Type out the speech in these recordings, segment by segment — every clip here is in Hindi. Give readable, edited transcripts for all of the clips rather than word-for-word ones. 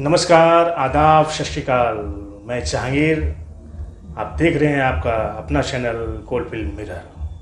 नमस्कार, आदाब, सत श्री अकाल। मैं जहांगीर। आप देख रहे हैं आपका अपना चैनल कोलफील्ड मिरर।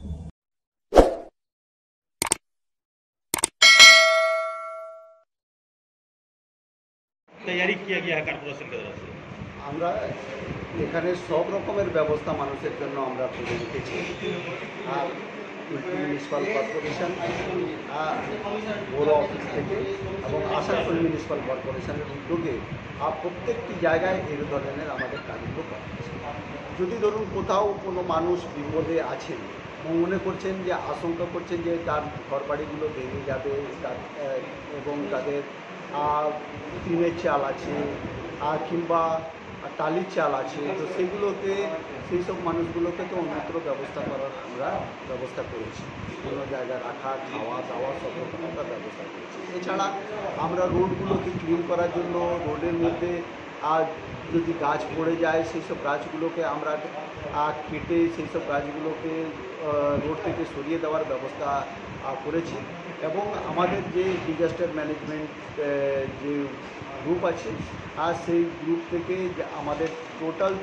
तैयारी किया गया है कॉर्पोरेशन की तरफ से। আমরা এখানে সব রকমের ব্যবস্থা মানুষের জন্য আমরা করে রেখেছি। আর মিউনিসিপ্যাল কর্পোরেশন, বড় অফিস থেকে এবং আসানসোল মিউনিসিপ্যাল কর্পোরেশনের উদ্যোগে প্রত্যেকটি জায়গায় এই ধরনের আমাদের কাজগুলো করা হচ্ছে। যদি ধরুন কোথাও কোনো মানুষ বিপদে আছেন, মনে করছেন যে আশঙ্কা করছেন যে তার ঘরবাড়িগুলো ভেঙে যাবে, এবং তাদের টিনের চাল আছে কিংবা টালির চাল আছে, তো সেগুলোকে সেই সব মানুষগুলোকে তো অন্যত্র ব্যবস্থা করার আমরা ব্যবস্থা করেছি। অন্য জায়গায় রাখা, খাওয়া দাওয়া সব রকম আমরা ব্যবস্থা করেছি। এছাড়া আমরা রোডগুলোকে ক্লিন করার জন্য রোডের মধ্যে যদি গাছ পড়ে যায় সেই সব গাছগুলোকে আমরা কেটে সেই সব গাছগুলোকে রোড থেকে সরিয়ে দেওয়ার ব্যবস্থা করেছি। এবং আমাদের যে ডিজাস্টার ম্যানেজমেন্ট যে গ্রুপ আছে, আর সেই গ্রুপ থেকে আমাদের টোটাল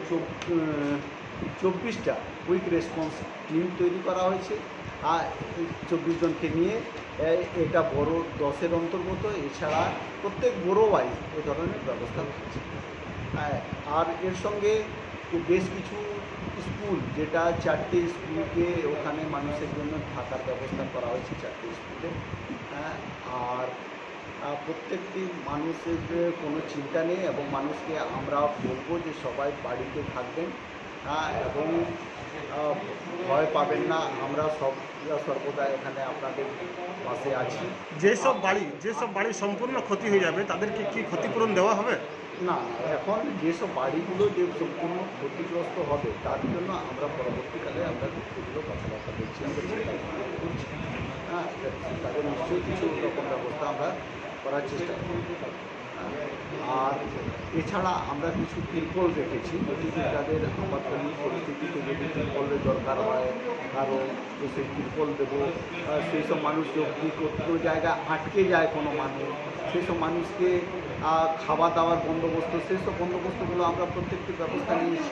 24টা কুইক রেসপন্স টিম তৈরি করা হয়েছে। আর 24 জনকে নিয়ে এটা বড় 10-এর অন্তর্গত। এছাড়া প্রত্যেক বড় ওয়াইজ এ ধরনের ব্যবস্থা হচ্ছে। আর এর সঙ্গে বেশ কিছু স্কুল, যেটা 4টে স্কুলকে ওখানে মানুষের জন্য থাকার ব্যবস্থা করা হয়েছে 4টে স্কুলে। আর প্রত্যেকটি মানুষের কোনো চিন্তা নেই এবং মানুষকে আমরা বলবো যে সবাই বাড়িতে থাকবেন এবং ভয় পাবেন না। আমরা সর্বদা এখানে আপনাদের পাশে আছি। যেসব বাড়ি সম্পূর্ণ ক্ষতি হয়ে যাবে তাদেরকে কি ক্ষতিপূরণ দেওয়া হবে? না, এখন যেসব বাড়িগুলো যে সম্পূর্ণ ক্ষতিগ্রস্ত হবে তার জন্য আমরা পরবর্তীকালে আমরা সেগুলো কথাবার্তা বলছি, আমরা চিন্তা করছি। তাদের নিশ্চয়ই কিছু রকম ব্যবস্থা আমরা করার চেষ্টা করি। আর এছাড়া আমরা কিছু তিরপল রেখেছি, যদি তাদের আপাতকালীন পরিস্থিতিতে যদি তিরপলের দরকার হয় কারণ তো সেই তিরপল দেবো। সেই সব মানুষ যদি কোনো জায়গায় আটকে যায় কোনো মানুষ, সেই সব মানুষকে খাওয়া দাওয়ার বন্দোবস্ত, সেই সব বন্দোবস্তগুলো আমরা প্রত্যেকটি ব্যবস্থা নিয়েছি।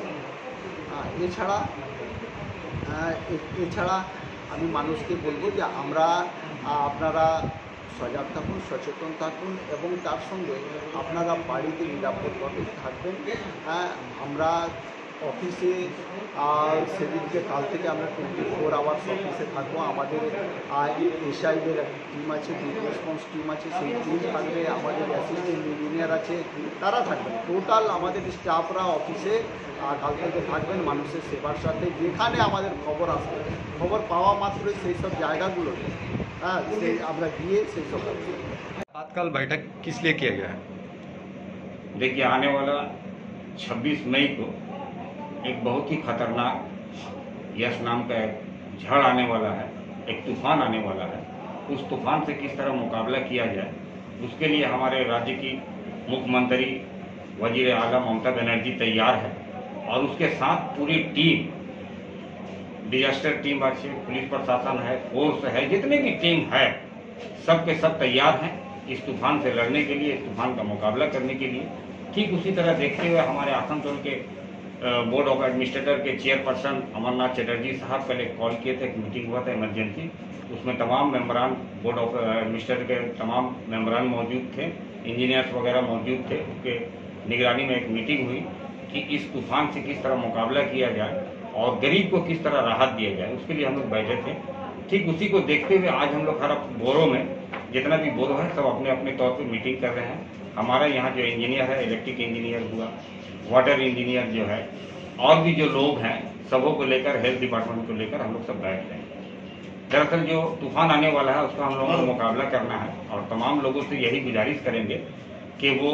এছাড়া আমি মানুষকে বলবো যে আপনারা সজাগ থাকুন, সচেতন থাকুন এবং তার সঙ্গে আপনারা বাড়িতে নিরাপদভাবে থাকবেন। আমরা অফিসে সেদিনকে কাল থেকে আমরা 24 আওয়ার্স অফিসে থাকবো। আমাদের এসআইদের একটা টিম আছে, কুইক রেসপন্স টিম আছে, সেই টিম থাকবে। আমাদের অ্যাসিস্ট্যান্ট ইঞ্জিনিয়ার আছে, তারা থাকবেন। টোটাল আমাদের স্টাফরা অফিসে কাল থেকে থাকবেন মানুষের সেবার সাথে। যেখানে আমাদের খবর আসবে, খবর পাওয়া মাত্রই সেই সব জায়গাগুলোতে আমরা গিয়ে সেই সব आपातकाल बैठक किस लिए किया गया है? देखिए, आने वाला 26 मई को एक बहुत ही खतरनाक यश नाम का एक झड़ आने वाला है, एक तूफान आने वाला है। उस तूफान से किस तरह मुकाबला किया जाए, उसके लिए हमारे राज्य की मुख्यमंत्री वजीर आला ममता बनर्जी तैयार है और उसके साथ पूरी टीम, डिजास्टर टीम अच्छी, पुलिस प्रशासन है, फोर्स है, जितने भी टीम है सब के सब तैयार हैं इस तूफान से लड़ने के लिए, इस तूफान का मुकाबला करने के लिए। ठीक उसी तरह देखते हुए हमारे आसनसोल के बोर्ड ऑफ एडमिनिस्ट्रेटर के चेयरपर्सन अमरनाथ चटर्जी साहब कल एक कॉल किए थे, एक मीटिंग हुआ था इमरजेंसी। उसमें तमाम मेंबरान, बोर्ड ऑफ एडमिनिस्ट्रेटर के तमाम मेंबरान मौजूद थे, इंजीनियर्स वगैरह मौजूद थे। उसके निगरानी में एक मीटिंग हुई कि इस तूफान से किस तरह मुकाबला किया जाए और गरीब को किस तरह राहत दिया जाए, उसके लिए हम लोग बैठे थे। ठीक उसी को देखते हुए आज हम लोग हर बोरो में जितना भी बोरो है सब अपने अपने तौर पर मीटिंग कर रहे हैं। हमारा यहाँ जो इंजीनियर है, इलेक्ट्रिक इंजीनियर हुआ, वाटर इंजीनियर जो है, और भी जो लोग हैं सबों को लेकर, हेल्थ डिपार्टमेंट को लेकर हम लोग सब बैठ रहे हैं। दरअसल जो तूफान आने वाला है उसका हम लोगों को मुकाबला करना है और तमाम लोगों से यही गुजारिश करेंगे कि वो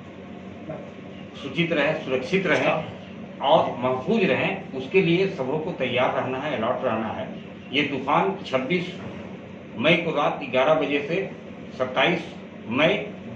सूचित रहे, सुरक्षित रहे और महफूज रहें। उसके लिए सबों को तैयार रहना है, अलर्ट रहना है। ये तूफान 26 मई को रात 11 बजे से 27 मई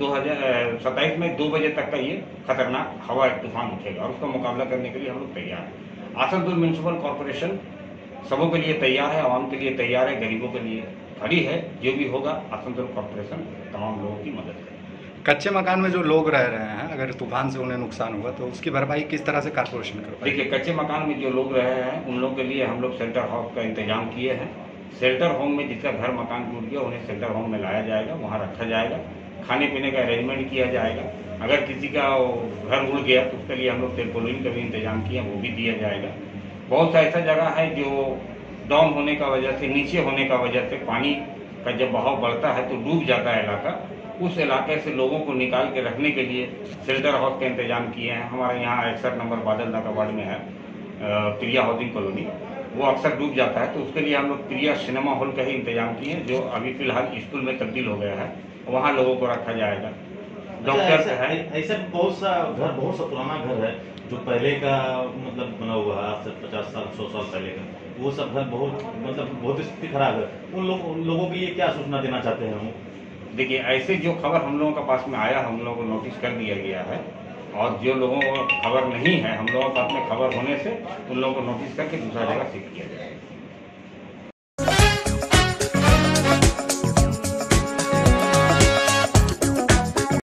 2 बजे तक का ये खतरनाक हवा तूफान उठेगा और उसका मुकाबला करने के लिए हम लोग तैयार हैं। आसनसोल म्यूनिसिपल कॉर्पोरेशन सबों के लिए तैयार है, आवाम के लिए तैयार है, गरीबों के लिए खड़ी है। जो भी होगा आसनसोल कॉर्पोरेशन तमाम लोगों की मदद करेगी। कच्चे मकान में जो लोग रह रहे हैं, अगर तूफान से उन्हें नुकसान हुआ तो उसकी भरपाई किस तरह से कॉर्पोरेशन कर पाएगी? देखिए, कच्चे मकान में जो लोग रहे हैं उन लोगों के लिए हम लोग शेल्टर हाउस का इंतजाम किए हैं। शेल्टर होम में जिसका घर मकान टूट गया उन्हें शेल्टर होम में लाया जाएगा, वहाँ रखा जाएगा, खाने पीने का अरेंजमेंट किया जाएगा। अगर किसी का घर उड़ गया तो उसके लिए हम लोग टेरपोलिन का भी इंतजाम किए, वो भी दिया जाएगा। बहुत सा ऐसा जगह है जो डाउन होने का वजह से, नीचे होने का वजह से पानी का जब बहाव बढ़ता है तो डूब जाता है इलाका। उस इलाके से लोगों को निकाल के रखने के लिए शेल्टर हाउस का इंतजाम किए हैं। हमारे यहाँ 61 नंबर बादल नाका वार्ड में है प्रिया हाउसिंग कॉलोनी, वो अक्सर डूब जाता है, तो उसके लिए हम लोग प्रिया सिनेमा हॉल का ही इंतजाम किए हैं, जो अभी फिलहाल स्कूल में तब्दील हो गया है, वहाँ लोगों को रखा जाएगा। डॉक्टर है। ऐसा बहुत सा पुराना घर है जो पहले का मतलब बना हुआ है, आज से 50 साल 100 साल पहले का, वो सब घर बहुत स्थिति खराब है। उन लोगों के लिए क्या सूचना देना चाहते हैं हम? देखिए, ऐसे जो खबर हम लोगों के पास में आया, हम लोगों को नोटिस कर दिया गया है, और जो लोगों को खबर नहीं है, हम लोगों के पास में खबर होने से उन लोगों को नोटिस करके दूसरा जगह शिफ्ट किया जाएगा।